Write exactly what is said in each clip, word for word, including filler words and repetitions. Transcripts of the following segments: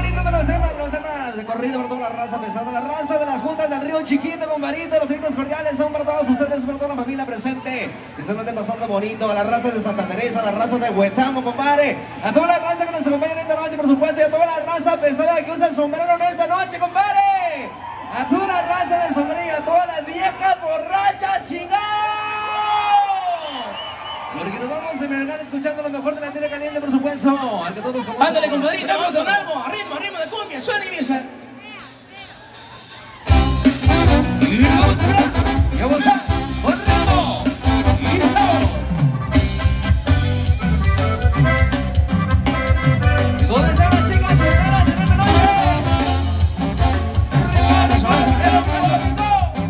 bonito de los temas, los temas de corrido para toda la raza pesada, la raza de las juntas del Río Chiquito, compadrito. Los trinos cordiales son para todos ustedes, para toda la familia presente. Que estén estén pasando bonito, a la raza de Santa Teresa, a la raza de Huetamo, compadre. A toda la raza que nos acompaña en esta noche, por supuesto, y a toda la raza pesada que usa el sombrero en esta noche, compadre. A toda la raza del sombrero, a todas las viejas borrachas, chingados. Porque nos vamos a envergar escuchando lo mejor de la tierra caliente, por supuesto. Al que todos conocen. Ándale, compadrito, vamos con algo. A ritmo, a ritmo de cumbia. Suena y dice. Y vamos a ver. Y vamos a ver. Con ritmo. Y sabor. ¿Y dónde están las chicas solteras en esta noche? ¡Arriba, sombrero, bonito!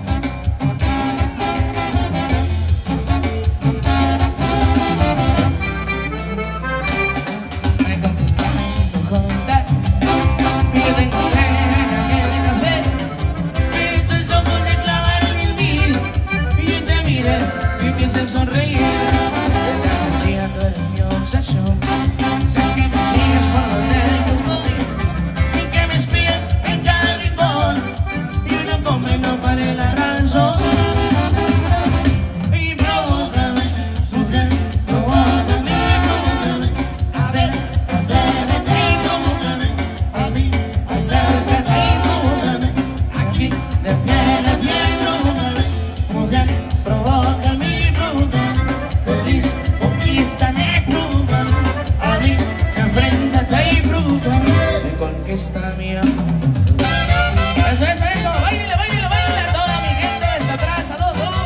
Está mía. Eso, eso, eso. Báilele, báilele, báilele a toda mi gente desde atrás. Saludos.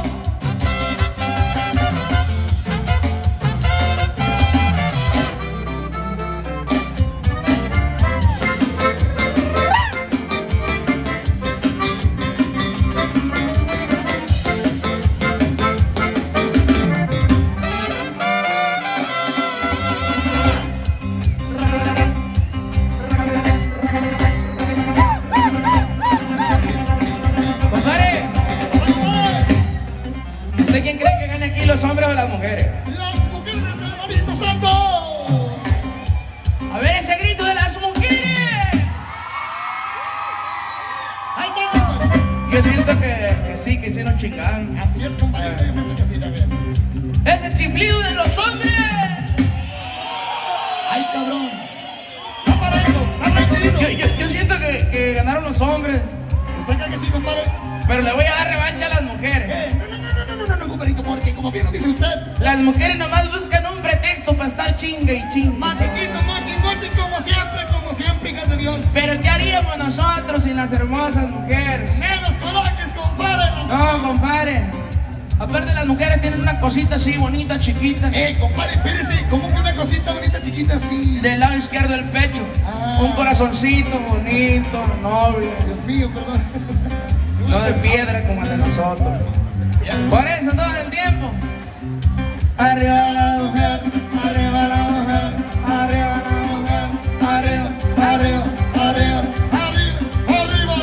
¿Usted quién cree que gane aquí, los hombres o las mujeres? ¡Las mujeres, hermanito santo! A ver ese grito de las mujeres. ¡Ahí está! Yo siento que, que sí, que sí nos chingan. Así es, compadrito, yo pienso que sí también. Ese chiflido de los hombres. ¡Ay, cabrón! ¡Va para eso! ¡Va rapidito! Yo, yo, yo siento que, que ganaron los hombres, ¿Usted cree que sí, compadre? pero le voy a dar revancha a las mujeres. Eh, no, no, no, no, no, no, no, compadrito, porque como bien lo dice usted, Las mujeres nomás buscan un pretexto para estar chinga y chinga. matiquito, mati, mati, como siempre, como siempre, hijas de Dios. Pero ¿qué haríamos nosotros sin las hermosas mujeres? Menos coloques, compadre. No, compadre. Aparte las mujeres tienen una cosita así bonita, chiquita. Eh, compadre, espérese, como que una cosita bonita, chiquita, así. Del lado izquierdo del pecho. Ah. Un corazoncito bonito, noble. Dios mío, perdón. No de piedra como el de nosotros. Por eso todo el tiempo. Arriba la mujer, arriba la mujer, arriba la mujer, arriba, arriba, arriba. Arriba, arriba.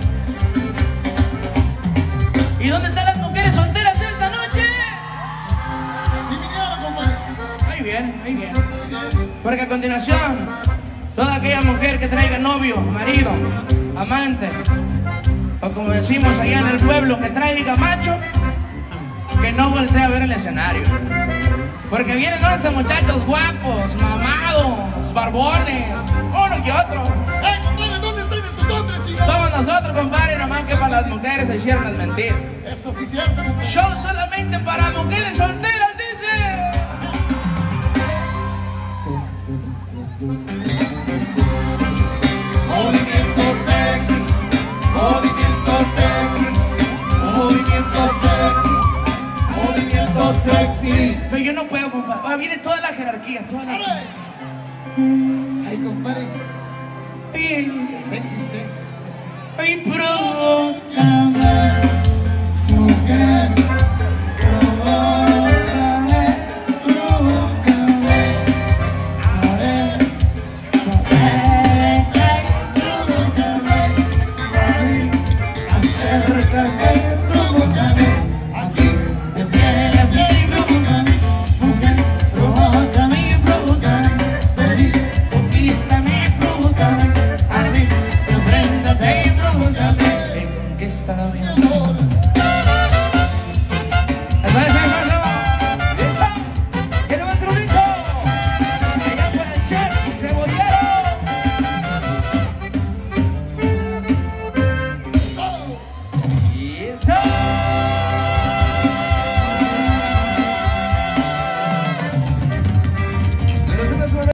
¿Y dónde están las mujeres solteras esta noche? Si vinieron, compadre. Ahí vienen, ahí vienen. Porque a continuación, toda aquella mujer que traiga novio, marido, amante, o como decimos allá en el pueblo, que traiga macho, que no voltee a ver el escenario. Porque vienen once muchachos guapos, mamados, barbones, uno que otro. Eh, compadre, ¿dónde están esos hombres, chicos? Somos nosotros, compadre, nomás que para las mujeres se hicieron las mentiras. Eso sí es cierto, compadre. Show solamente para mujeres solteras, dice. Movimiento sexy, movimiento sexy, movimiento sexy, movimiento sexy. Pero yo no puedo, compadre. Ah, viene toda la jerarquía, toda la... ¡Ale! Ay, compadre, Ay, qué sexy usted. ay, provoca. Mujer, Provócame, provócame. A ver, provócame, acércate, provócame. Aquí, de pie a pie, provócame. Mujer, provócame, provócame. Feliz, conquístame, provócame. está Gabriel.